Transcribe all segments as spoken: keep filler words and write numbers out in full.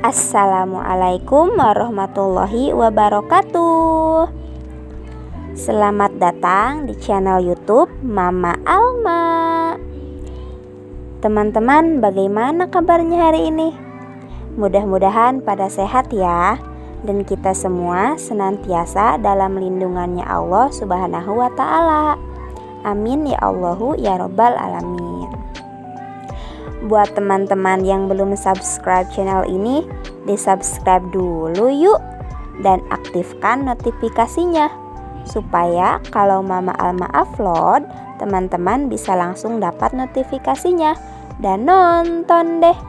Assalamualaikum warahmatullahi wabarakatuh. Selamat datang di channel YouTube Mama Alma. Teman-teman, bagaimana kabarnya hari ini? Mudah-mudahan pada sehat ya, dan kita semua senantiasa dalam lindungannya Allah Subhanahu wa Ta'ala. Amin ya Allahu ya Rabbal Alamin. Buat teman-teman yang belum subscribe channel ini, di-subscribe dulu yuk, dan aktifkan notifikasinya supaya kalau Mama Alma upload, teman-teman bisa langsung dapat notifikasinya dan nonton deh.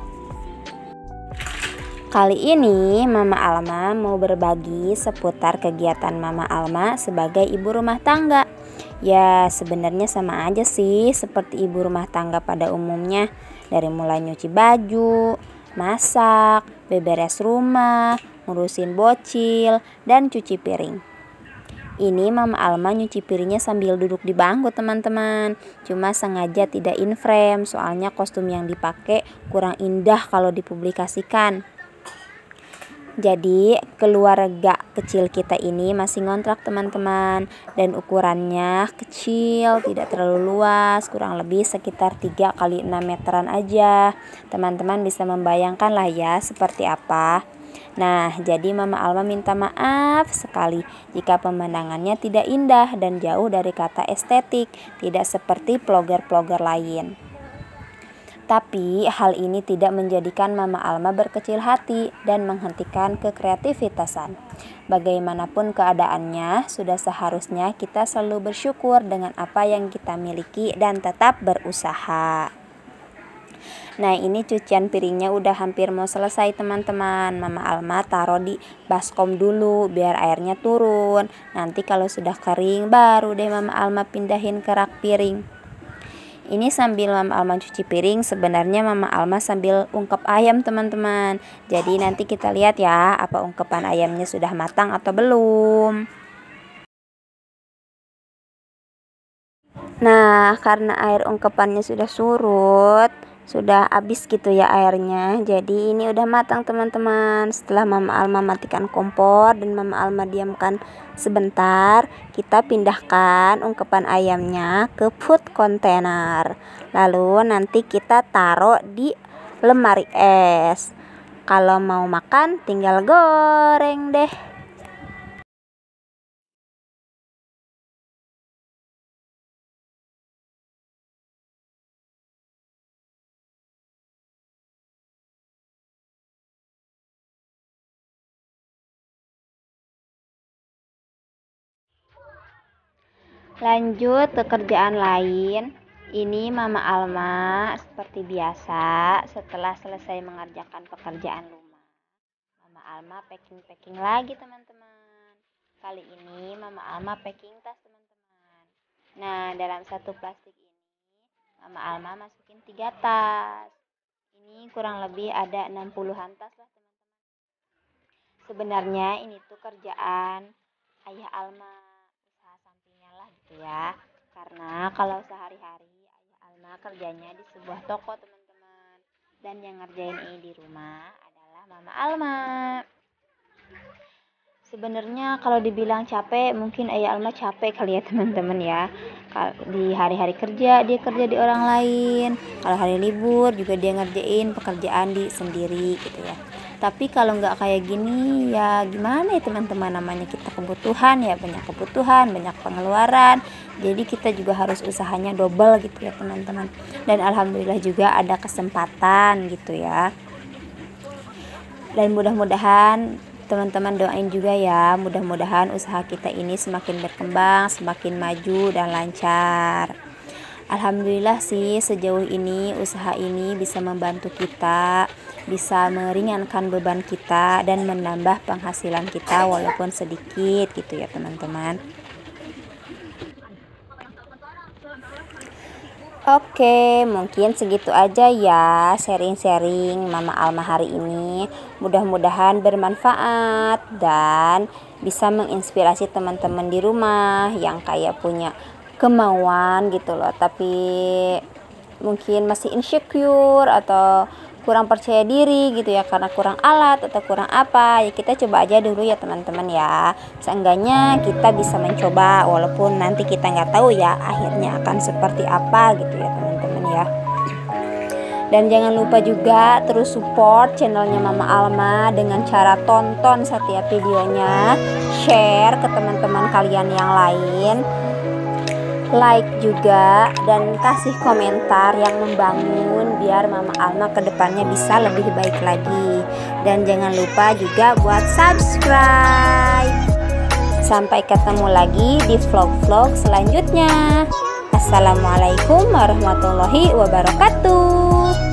Kali ini Mama Alma mau berbagi seputar kegiatan Mama Alma sebagai ibu rumah tangga. Ya, sebenarnya sama aja sih seperti ibu rumah tangga pada umumnya, dari mulai nyuci baju, masak, beberes rumah, ngurusin bocil, dan cuci piring. Ini Mama Alma nyuci piringnya sambil duduk di bangku teman-teman. Cuma sengaja tidak in frame, soalnya kostum yang dipakai kurang indah kalau dipublikasikan. Jadi keluarga kecil kita ini masih ngontrak teman-teman, dan ukurannya kecil, tidak terlalu luas, kurang lebih sekitar tiga kali enam meteran aja. Teman-teman bisa membayangkan lah ya seperti apa. Nah, jadi Mama Alma minta maaf sekali jika pemandangannya tidak indah dan jauh dari kata estetik, tidak seperti vlogger-vlogger lain. Tapi hal ini tidak menjadikan Mama Alma berkecil hati dan menghentikan kekreativitasan. Bagaimanapun keadaannya, sudah seharusnya kita selalu bersyukur dengan apa yang kita miliki dan tetap berusaha. Nah, ini cucian piringnya udah hampir mau selesai teman-teman. Mama Alma taruh di baskom dulu biar airnya turun. Nanti kalau sudah kering baru deh Mama Alma pindahin ke rak piring. Ini sambil Mama Alma cuci piring, sebenarnya Mama Alma sambil ungkep ayam teman-teman. Jadi nanti kita lihat ya, apa ungkepan ayamnya sudah matang atau belum. Nah, karena air ungkepannya sudah surut, sudah habis gitu ya airnya, jadi ini udah matang teman-teman. Setelah Mama Alma matikan kompor dan Mama Alma diamkan sebentar, kita pindahkan ungkepan ayamnya ke food container, lalu nanti kita taruh di lemari es. Kalau mau makan tinggal goreng deh. Lanjut ke kerjaan lain. Ini Mama Alma seperti biasa, setelah selesai mengerjakan pekerjaan rumah, Mama Alma packing-packing lagi teman-teman. Kali ini Mama Alma packing tas teman-teman. Nah, dalam satu plastik ini Mama Alma masukin tiga tas. Ini kurang lebih ada enam puluhan tas lah teman-teman. Sebenarnya ini tuh kerjaan ayah Alma, gitu ya, karena kalau sehari-hari ayah Alma kerjanya di sebuah toko teman-teman, dan yang ngerjain ini di rumah adalah Mama Alma. Sebenarnya kalau dibilang capek, mungkin ayah Alma capek kali ya teman-teman ya. Di hari-hari kerja dia kerja di orang lain, kalau hari libur juga dia ngerjain pekerjaan di sendiri gitu ya. Tapi kalau nggak kayak gini ya gimana ya teman-teman, namanya kita kebutuhan ya, banyak kebutuhan, banyak pengeluaran. Jadi kita juga harus usahanya double gitu ya teman-teman. Dan alhamdulillah juga ada kesempatan gitu ya. Dan mudah-mudahan teman-teman doain juga ya, mudah-mudahan usaha kita ini semakin berkembang, semakin maju dan lancar. Alhamdulillah sih sejauh ini usaha ini bisa membantu kita, bisa meringankan beban kita dan menambah penghasilan kita walaupun sedikit gitu ya teman-teman. Oke, mungkin segitu aja ya sharing-sharing Mama Alma hari ini. Mudah-mudahan bermanfaat dan bisa menginspirasi teman-teman di rumah yang kayak punya kemauan gitu loh, tapi mungkin masih insecure atau kurang percaya diri gitu ya, karena kurang alat atau kurang apa, ya kita coba aja dulu ya teman-teman ya. Seenggaknya kita bisa mencoba walaupun nanti kita nggak tahu ya akhirnya akan seperti apa gitu ya teman-teman ya. Dan jangan lupa juga terus support channelnya Mama Alma dengan cara tonton setiap videonya, share ke teman-teman kalian yang lain, like juga, dan kasih komentar yang membangun biar Mama Alma kedepannya bisa lebih baik lagi. Dan jangan lupa juga buat subscribe. Sampai ketemu lagi di vlog-vlog selanjutnya. Assalamualaikum warahmatullahi wabarakatuh.